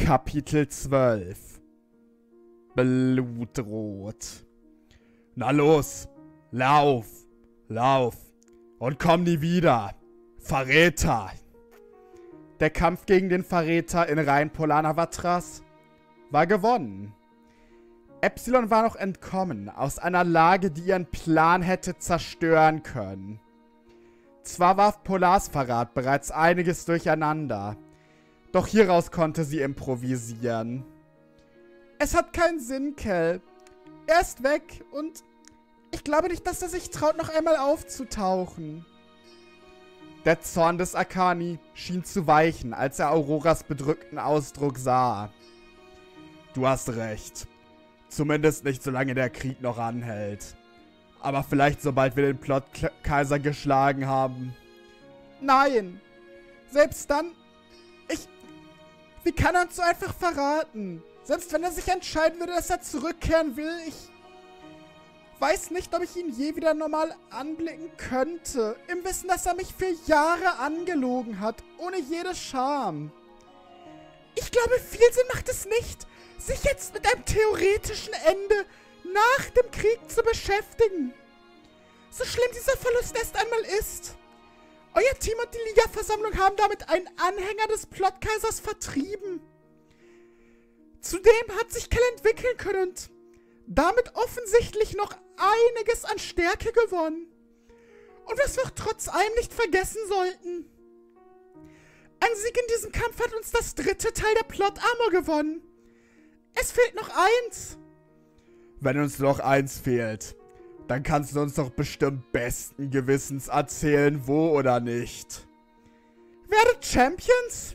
Kapitel 12 Blutrot. Na los, lauf, lauf und komm nie wieder, Verräter! Der Kampf gegen den Verräter in Reihen Polanavatras war gewonnen. Epsilon war noch entkommen aus einer Lage, die ihren Plan hätte zerstören können. Zwar warf Polars Verrat bereits einiges durcheinander, doch hieraus konnte sie improvisieren. Es hat keinen Sinn, Kel. Er ist weg und ich glaube nicht, dass er sich traut, noch einmal aufzutauchen. Der Zorn des Akani schien zu weichen, als er Auroras bedrückten Ausdruck sah. Du hast recht. Zumindest nicht, solange der Krieg noch anhält. Aber vielleicht, sobald wir den Plot-Kaiser geschlagen haben. Nein! Selbst dann... Wie kann er uns so einfach verraten? Selbst wenn er sich entscheiden würde, dass er zurückkehren will, ich weiß nicht, ob ich ihn je wieder normal anblicken könnte. Im Wissen, dass er mich für Jahre angelogen hat, ohne jede Scham. Ich glaube, viel Sinn macht es nicht, sich jetzt mit einem theoretischen Ende nach dem Krieg zu beschäftigen. So schlimm dieser Verlust erst einmal ist. Euer Team und die Liga-Versammlung haben damit einen Anhänger des Plot-Kaisers vertrieben. Zudem hat sich Kel entwickeln können und damit offensichtlich noch einiges an Stärke gewonnen. Und was wir auch trotz allem nicht vergessen sollten: ein Sieg in diesem Kampf hat uns das dritte Teil der Plot-Armor gewonnen. Es fehlt noch eins. Wenn uns noch eins fehlt, dann kannst du uns doch bestimmt besten Gewissens erzählen, wo oder nicht. Werdet Champions?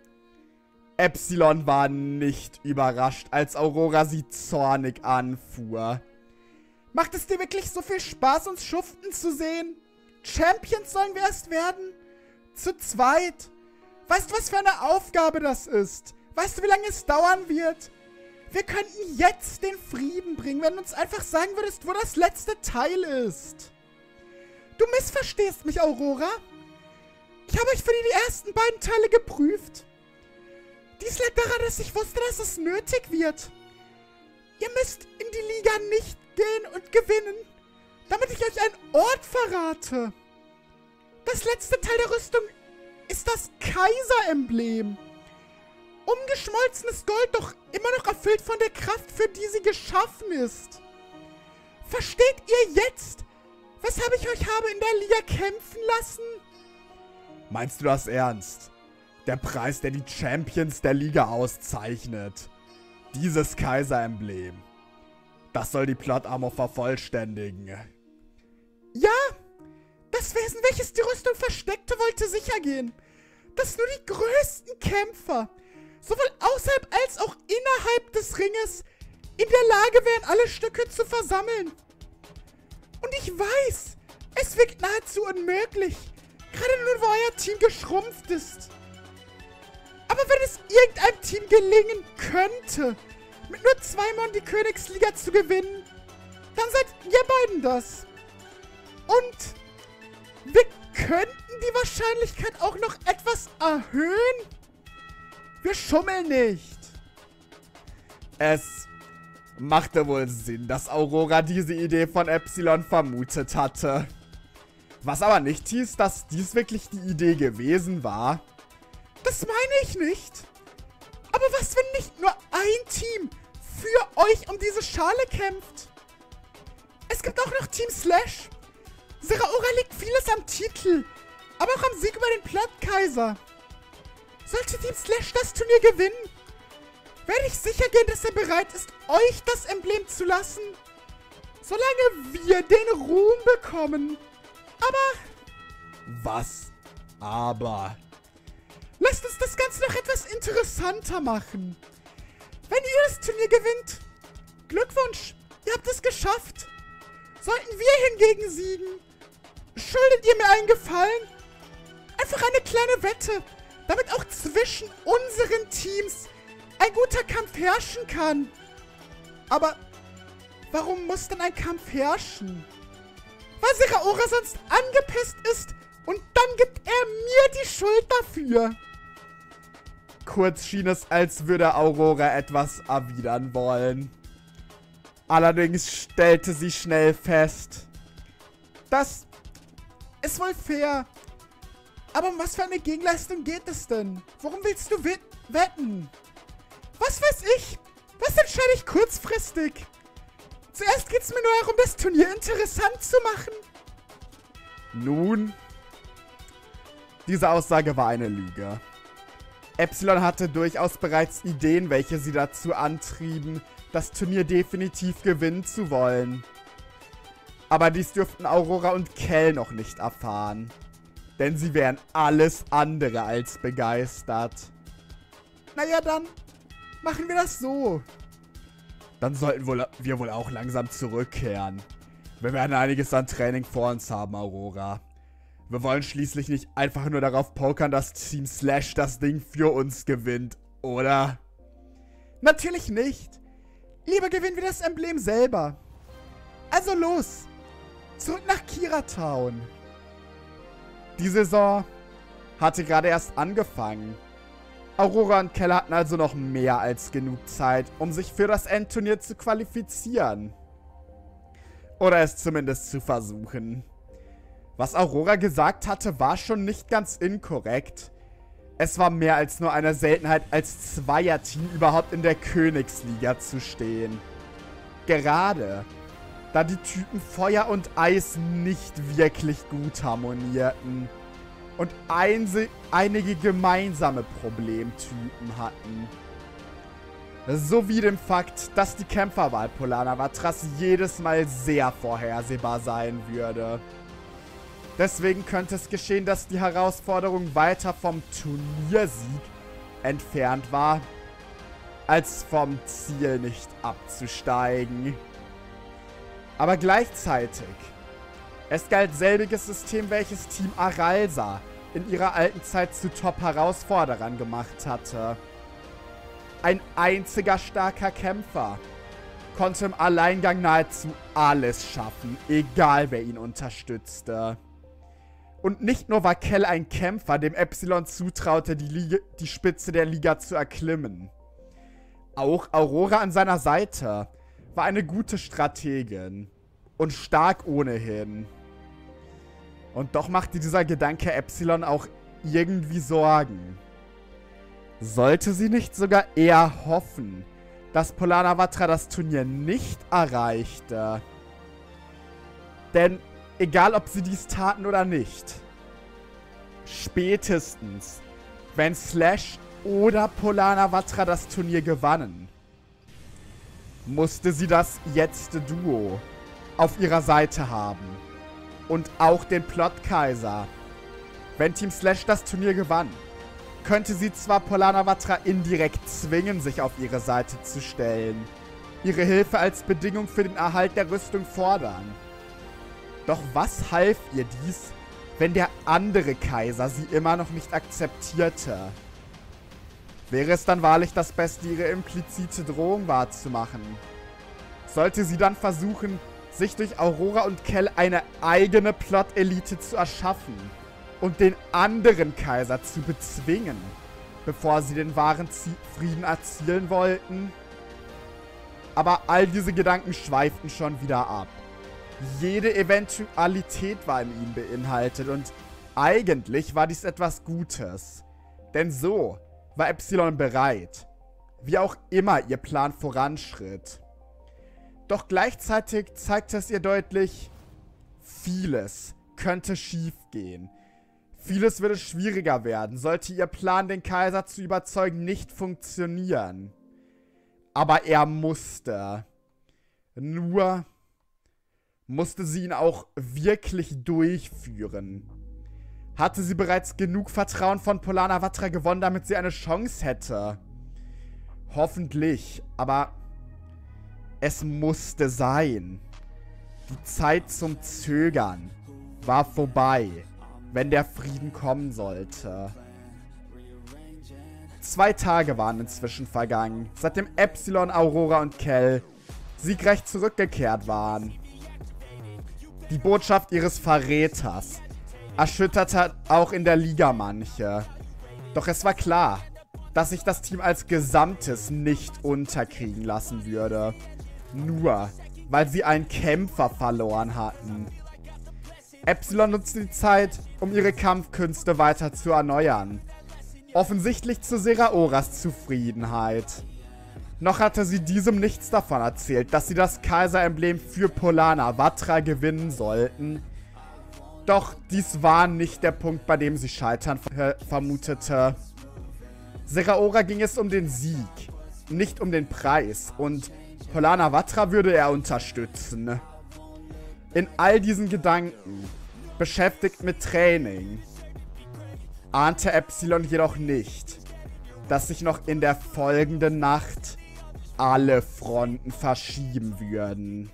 Epsilon war nicht überrascht, als Aurora sie zornig anfuhr. Macht es dir wirklich so viel Spaß, uns schuften zu sehen? Champions sollen wir erst werden? Zu zweit? Weißt du, was für eine Aufgabe das ist? Weißt du, wie lange es dauern wird? Wir könnten jetzt den Frieden bringen, wenn du uns einfach sagen würdest, wo das letzte Teil ist. Du missverstehst mich, Aurora. Ich habe euch für die ersten beiden Teile geprüft. Dies lag daran, dass ich wusste, dass es nötig wird. Ihr müsst in die Liga nicht gehen und gewinnen, damit ich euch einen Ort verrate. Das letzte Teil der Rüstung ist das Kaiser-Emblem. Umgeschmolzenes Gold, doch immer noch erfüllt von der Kraft, für die sie geschaffen ist. Versteht ihr jetzt, weshalb ich euch habe in der Liga kämpfen lassen? Meinst du das ernst? Der Preis, der die Champions der Liga auszeichnet. Dieses Kaiser-Emblem. Das soll die Plot-Armor vervollständigen. Ja, das Wesen, welches die Rüstung versteckte, wollte sicher gehen, dass nur die größten Kämpfer, sowohl außerhalb als auch innerhalb des Ringes, in der Lage wären, alle Stücke zu versammeln. Und ich weiß, es wirkt nahezu unmöglich, gerade nun, wo euer Team geschrumpft ist. Aber wenn es irgendeinem Team gelingen könnte, mit nur 2 Mann die Königsliga zu gewinnen, dann seid ihr beiden das. Und wir könnten die Wahrscheinlichkeit auch noch etwas erhöhen. Wir schummeln nicht. Es machte wohl Sinn, dass Aurora diese Idee von Epsilon vermutet hatte. Was aber nicht hieß, dass dies wirklich die Idee gewesen war. Das meine ich nicht. Aber was, wenn nicht nur ein Team für euch um diese Schale kämpft? Es gibt auch noch Team Slash. Zeraora liegt vieles am Titel, aber auch am Sieg über den Plot-Kaiser. Sollte Team Slash das Turnier gewinnen, werde ich sicher gehen, dass er bereit ist, euch das Emblem zu lassen, solange wir den Ruhm bekommen. Aber... Was? Aber... Lasst uns das Ganze noch etwas interessanter machen. Wenn ihr das Turnier gewinnt, Glückwunsch, ihr habt es geschafft. Sollten wir hingegen siegen, schuldet ihr mir einen Gefallen? Einfach eine kleine Wette, damit auch zwischen unseren Teams ein guter Kampf herrschen kann. Aber warum muss denn ein Kampf herrschen? Weil Zeraora sonst angepisst ist und dann gibt er mir die Schuld dafür. Kurz schien es, als würde Aurora etwas erwidern wollen. Allerdings stellte sie schnell fest: Das ist wohl fair. Aber um was für eine Gegenleistung geht es denn? Worum willst du wetten? Was weiß ich? Was entscheide ich kurzfristig? Zuerst geht es mir nur darum, das Turnier interessant zu machen. Nun, diese Aussage war eine Lüge. Epsilon hatte durchaus bereits Ideen, welche sie dazu antrieben, das Turnier definitiv gewinnen zu wollen. Aber dies dürften Aurora und Kell noch nicht erfahren. Denn sie wären alles andere als begeistert. Naja, dann machen wir das so. Dann sollten wir wohl auch langsam zurückkehren. Wir werden einiges an Training vor uns haben, Aurora. Wir wollen schließlich nicht einfach nur darauf pokern, dass Team Slash das Ding für uns gewinnt, oder? Natürlich nicht. Lieber gewinnen wir das Emblem selber. Also los. Zurück nach Kira Town. Die Saison hatte gerade erst angefangen. Aurora und Kell hatten also noch mehr als genug Zeit, um sich für das Endturnier zu qualifizieren. Oder es zumindest zu versuchen. Was Aurora gesagt hatte, war schon nicht ganz inkorrekt. Es war mehr als nur eine Seltenheit, als Zweierteam überhaupt in der Königsliga zu stehen. Gerade da die Typen Feuer und Eis nicht wirklich gut harmonierten und einige gemeinsame Problemtypen hatten. Sowie dem Fakt, dass die Kämpferwahl Polana Vatras jedes Mal sehr vorhersehbar sein würde. Deswegen könnte es geschehen, dass die Herausforderung weiter vom Turniersieg entfernt war, als vom Ziel nicht abzusteigen. Aber gleichzeitig, es galt selbiges System, welches Team Aralsa in ihrer alten Zeit zu Top-Herausforderern gemacht hatte. Ein einziger starker Kämpfer konnte im Alleingang nahezu alles schaffen, egal wer ihn unterstützte. Und nicht nur war Kell ein Kämpfer, dem Epsilon zutraute, die Spitze der Liga zu erklimmen. Auch Aurora an seiner Seite war eine gute Strategin und stark ohnehin. Und doch machte dieser Gedanke Epsilon auch irgendwie Sorgen. Sollte sie nicht sogar eher hoffen, dass Polana Vatra das Turnier nicht erreichte? Denn egal, ob sie dies taten oder nicht, spätestens, wenn Slash oder Polana Vatra das Turnier gewannen, musste sie das jetzt Duo auf ihrer Seite haben. Und auch den Plot-Kaiser. Wenn Team Slash das Turnier gewann, könnte sie zwar Polana Vatra indirekt zwingen, sich auf ihre Seite zu stellen, ihre Hilfe als Bedingung für den Erhalt der Rüstung fordern. Doch was half ihr dies, wenn der andere Kaiser sie immer noch nicht akzeptierte? Wäre es dann wahrlich das Beste, ihre implizite Drohung wahrzumachen? Sollte sie dann versuchen, sich durch Aurora und Kell eine eigene Plot-Elite zu erschaffen und den anderen Kaiser zu bezwingen, bevor sie den wahren Frieden erzielen wollten? Aber all diese Gedanken schweiften schon wieder ab. Jede Eventualität war in ihm beinhaltet und eigentlich war dies etwas Gutes. Denn so war Epsilon bereit, wie auch immer ihr Plan voranschritt. Doch gleichzeitig zeigte es ihr deutlich, vieles könnte schiefgehen. Vieles würde schwieriger werden, sollte ihr Plan, den Kaiser zu überzeugen, nicht funktionieren. Aber er musste. Nur musste sie ihn auch wirklich durchführen. Hatte sie bereits genug Vertrauen von Polana Vatra gewonnen, damit sie eine Chance hätte? Hoffentlich, aber es musste sein. Die Zeit zum Zögern war vorbei, wenn der Frieden kommen sollte. 2 Tage waren inzwischen vergangen, seitdem Epsilon, Aurora und Kell siegreich zurückgekehrt waren. Die Botschaft ihres Verräters erschütterte auch in der Liga manche. Doch es war klar, dass sich das Team als Gesamtes nicht unterkriegen lassen würde. Nur, weil sie einen Kämpfer verloren hatten. Epsilon nutzte die Zeit, um ihre Kampfkünste weiter zu erneuern. Offensichtlich zu Seraoras Zufriedenheit. Noch hatte sie diesem nichts davon erzählt, dass sie das Kaiser-Emblem für Polana Vatra gewinnen sollten. Doch dies war nicht der Punkt, bei dem sie Scheitern vermutete. Seraora ging es um den Sieg, nicht um den Preis, und Polana Vatra würde er unterstützen. In all diesen Gedanken, beschäftigt mit Training, ahnte Epsilon jedoch nicht, dass sich noch in der folgenden Nacht alle Fronten verschieben würden.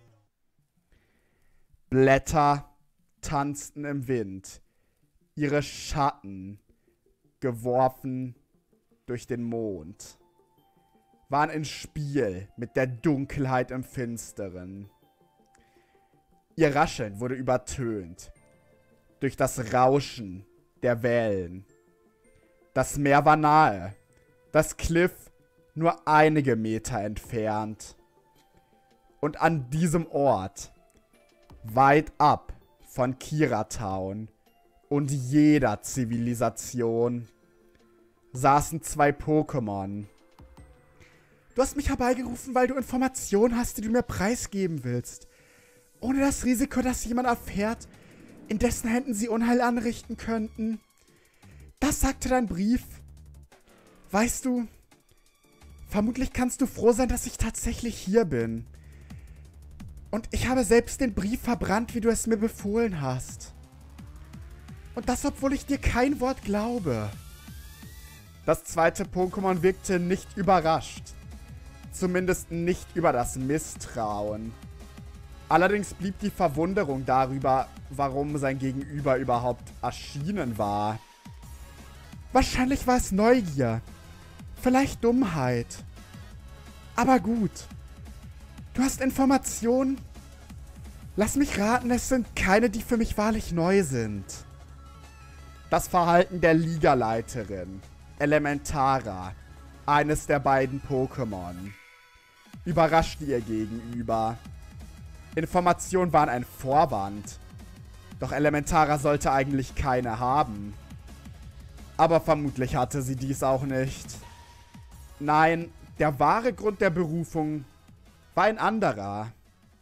Blätter tanzten im Wind, ihre Schatten, geworfen durch den Mond, waren in Spiel mit der Dunkelheit im Finsteren. Ihr Rascheln wurde übertönt durch das Rauschen der Wellen. Das Meer war nahe, das Cliff nur einige Meter entfernt. Und an diesem Ort, weit ab von Kira Town und jeder Zivilisation, saßen zwei Pokémon. Du hast mich herbeigerufen, weil du Informationen hast, die du mir preisgeben willst. Ohne das Risiko, dass jemand erfährt, in dessen Händen sie Unheil anrichten könnten. Das sagte dein Brief. Weißt du, vermutlich kannst du froh sein, dass ich tatsächlich hier bin. Und ich habe selbst den Brief verbrannt, wie du es mir befohlen hast. Und das, obwohl ich dir kein Wort glaube. Das zweite Pokémon wirkte nicht überrascht. Zumindest nicht über das Misstrauen. Allerdings blieb die Verwunderung darüber, warum sein Gegenüber überhaupt erschienen war. Wahrscheinlich war es Neugier. Vielleicht Dummheit. Aber gut. Du hast Informationen? Lass mich raten, es sind keine, die für mich wahrlich neu sind. Das Verhalten der Ligaleiterin, Elementara, eines der beiden Pokémon, überraschte ihr gegenüber. Informationen waren ein Vorwand. Doch Elementara sollte eigentlich keine haben. Aber vermutlich hatte sie dies auch nicht. Nein, der wahre Grund der Berufung war ein anderer.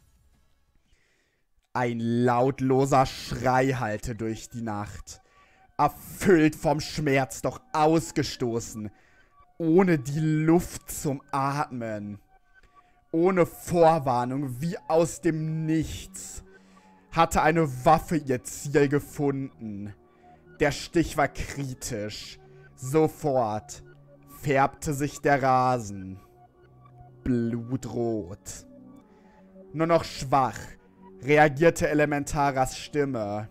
Ein lautloser Schrei hallte durch die Nacht. Erfüllt vom Schmerz, doch ausgestoßen. Ohne die Luft zum Atmen. Ohne Vorwarnung, wie aus dem Nichts, hatte eine Waffe ihr Ziel gefunden. Der Stich war kritisch. Sofort färbte sich der Rasen blutrot. Nur noch schwach reagierte Elementaras Stimme.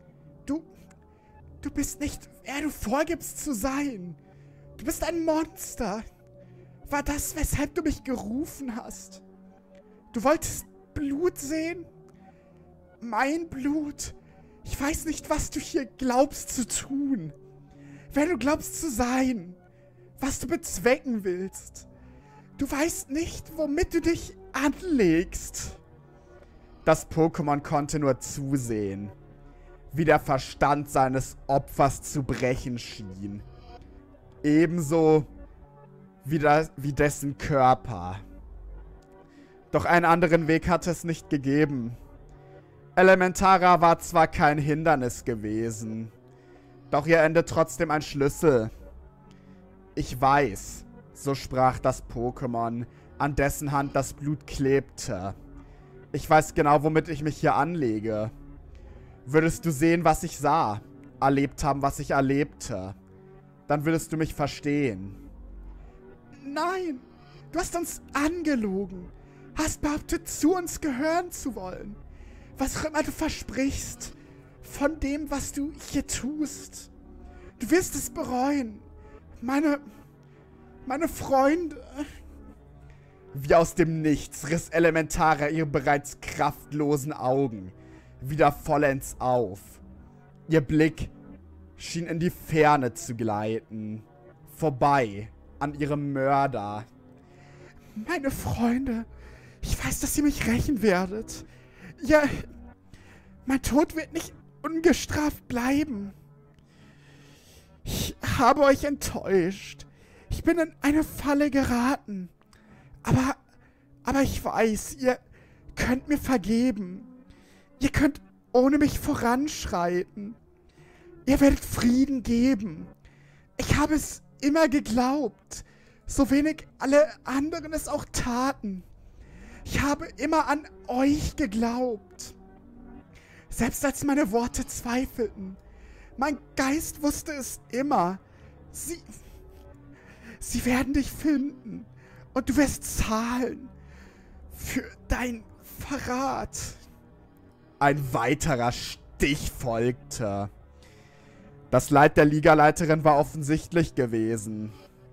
Du bist nicht, wer du vorgibst zu sein. Du bist ein Monster. War das, weshalb du mich gerufen hast? Du wolltest Blut sehen? Mein Blut? Ich weiß nicht, was du hier glaubst zu tun. Wer du glaubst zu sein. Was du bezwecken willst. Du weißt nicht, womit du dich anlegst. Das Pokémon konnte nur zusehen, wie der Verstand seines Opfers zu brechen schien. Ebenso wie dessen Körper. Doch einen anderen Weg hatte es nicht gegeben. Elementara war zwar kein Hindernis gewesen, doch ihr Ende trotzdem ein Schlüssel. Ich weiß, so sprach das Pokémon, an dessen Hand das Blut klebte. Ich weiß genau, womit ich mich hier anlege. Würdest du sehen, was ich sah, erlebt haben, was ich erlebte, dann würdest du mich verstehen. Nein, du hast uns angelogen, hast behauptet, zu uns gehören zu wollen. Was auch immer du versprichst, von dem, was du hier tust. Du wirst es bereuen. Meine Freunde. Wie aus dem Nichts riss Elementara ihre bereits kraftlosen Augen wieder vollends auf. Ihr Blick schien in die Ferne zu gleiten. vorbei an ihrem Mörder. Meine Freunde, ich weiß, dass ihr mich rächen werdet. Ja, mein Tod wird nicht ungestraft bleiben. Ich habe euch enttäuscht. Ich bin in eine Falle geraten. Aber ich weiß, ihr könnt mir vergeben. Ihr könnt ohne mich voranschreiten. Ihr werdet Frieden geben. Ich habe es immer geglaubt. So wenig alle anderen es auch taten. Ich habe immer an euch geglaubt. Selbst als meine Worte zweifelten. Mein Geist wusste es immer. Sie werden dich finden. Und du wirst zahlen. Für dein Verrat. Ein weiterer Stich folgte. Das Leid der Ligaleiterin war offensichtlich gewesen.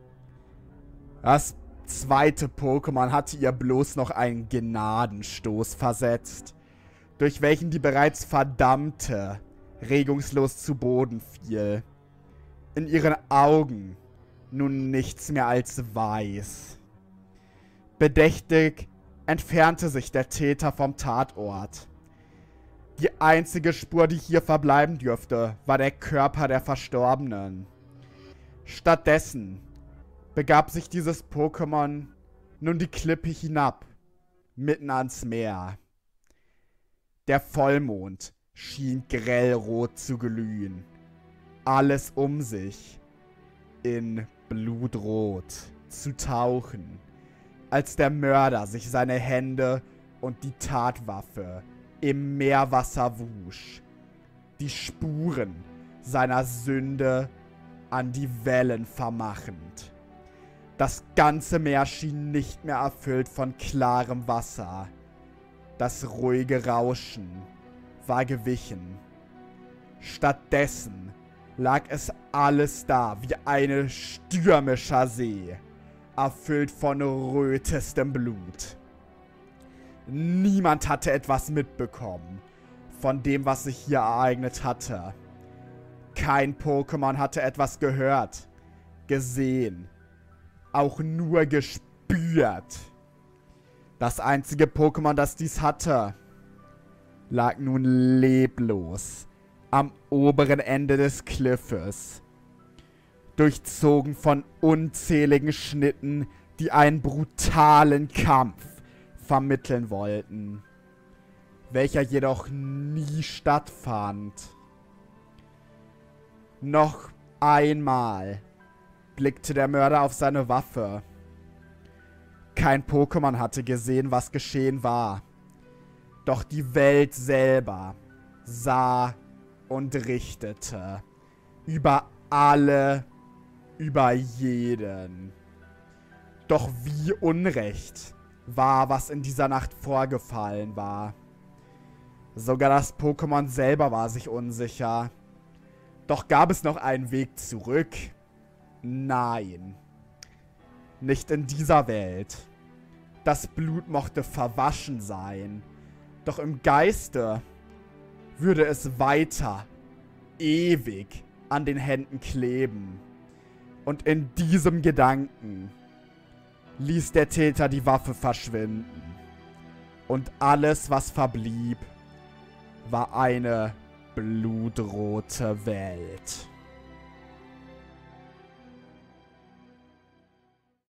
Das zweite Pokémon hatte ihr bloß noch einen Gnadenstoß versetzt, durch welchen die bereits Verdammte regungslos zu Boden fiel. In ihren Augen nun nichts mehr als Weiß. Bedächtig entfernte sich der Täter vom Tatort. Die einzige Spur, die hier verbleiben dürfte, war der Körper der Verstorbenen. Stattdessen begab sich dieses Pokémon nun die Klippe hinab, mitten ans Meer. Der Vollmond schien grellrot zu glühen. Alles um sich in Blutrot zu tauchen, als der Mörder sich seine Hände und die Tatwaffe im Meerwasser wusch, die Spuren seiner Sünde an die Wellen vermachend. Das ganze Meer schien nicht mehr erfüllt von klarem Wasser. Das ruhige Rauschen war gewichen. Stattdessen lag es alles da wie eine stürmischer See, erfüllt von rötestem Blut. Niemand hatte etwas mitbekommen von dem, was sich hier ereignet hatte. Kein Pokémon hatte etwas gehört, gesehen, auch nur gespürt. Das einzige Pokémon, das dies hatte, lag nun leblos am oberen Ende des Kliffes, durchzogen von unzähligen Schnitten, die einen brutalen Kampf vermitteln wollten, welcher jedoch nie stattfand. Noch einmal blickte der Mörder auf seine Waffe. Kein Pokémon hatte gesehen, was geschehen war. Doch die Welt selber sah und richtete über alle, über jeden. Doch wie Unrecht war, was in dieser Nacht vorgefallen war. Sogar das Pokémon selber war sich unsicher. Doch gab es noch einen Weg zurück? Nein. Nicht in dieser Welt. Das Blut mochte verwaschen sein. Doch im Geiste würde es weiter, ewig an den Händen kleben. Und in diesem Gedanken ließ der Täter die Waffe verschwinden. Und alles, was verblieb, war eine blutrote Welt.